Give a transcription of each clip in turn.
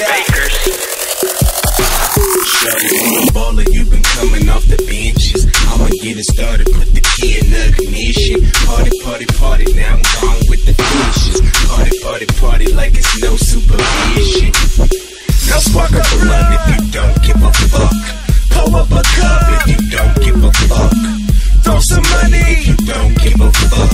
Bakers. Shawty, I'm a baller, you been coming off the benches. I'ma get it started, put the key in the ignition. Party, party, party, now I'm gone with the dishes. Party, party, party, like it's no supervision. Now spark up a blunt if you don't give a fuck. Pull up a cup if you don't give a fuck. Throw some money if you don't give a fuck.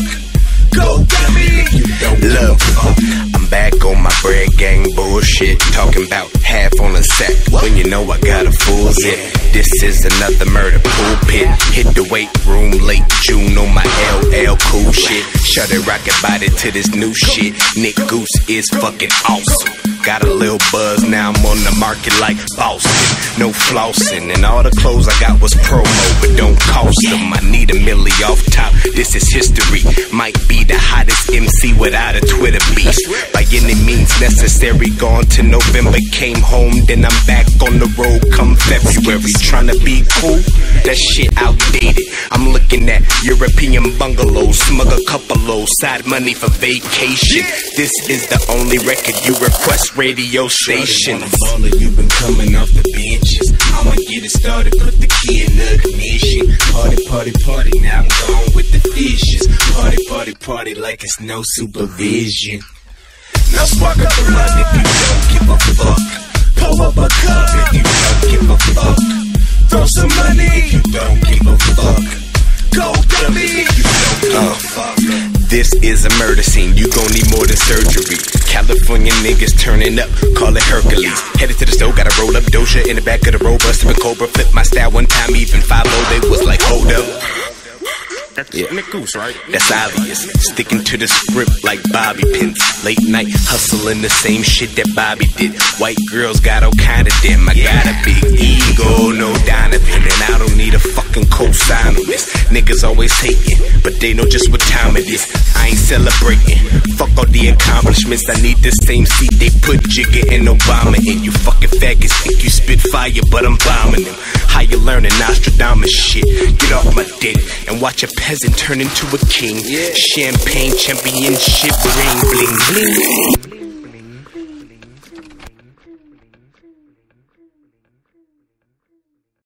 Go get me if you don't give a fuck. I'm back on my bread gang bullshit, talking about half on a sack when you know I got a full zip. This is another murder pulpit. Hit the weight room late June on my LL cool shit. Shut it, rocket body to this new shit. Nick Goose is fucking awesome. Got a little buzz, now I'm on the market like Boston. No flossing, and all the clothes I got was promo, but don't cost them. I need a milli off top, this is history. Might be the hottest MC without a Twitter beat. By any means necessary, gone to November, came home, then I'm back on the road come February. Tryna be cool, that shit outdated. I'm looking at European bungalows, smug a couple low, side money for vacation. This is the only record you request, radio stations. I'm a baller, you been coming off the benches. I'ma get it started, put the key in the ignition. Party, party, party, now I'm gone with the dishes. Party, party, party, like it's no supervision. Now spark up a blunt if you don't give a fuck. Pull up a cup if you don't give a fuck. Throw some money if you don't give a fuck. Go get me if you don't give a fuck. This is a murder scene, you gon' need more than surgery. California niggas turning up, call it Hercules. Headed to the store, gotta roll up Doja in the back of the road, bustin' with Cobra. Flip my style one time, even 5-0, they was like, hold up. That's Nick Goose, right? That's obvious. Sticking to the script like Bobby Pins. Late night hustling the same shit that Bobby did. White girls got all kind of them. I got a big ego, no Donovan, and I don't need a fucking cosign on this. Niggas always hating, but they know just what time it is. I ain't celebrating. Fuck all the accomplishments. I need the same seat they put Jigga and Obama in. You fucking faggots think you spit fire, but I'm bombing them. How you learning Nostradamus shit? Get off my dick and watch a peasant turn into a king. Champagne championship ring, bling bling.